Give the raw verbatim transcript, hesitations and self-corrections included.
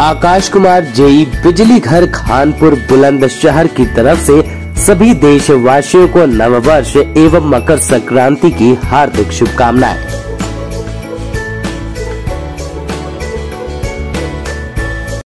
Akash Kumar JEE बिजली घर खानपुर बुलंदशहर की तरफ से सभी देशवासियों को नववर्ष एवं मकर संक्रांति की हार्दिक शुभकामनाएं।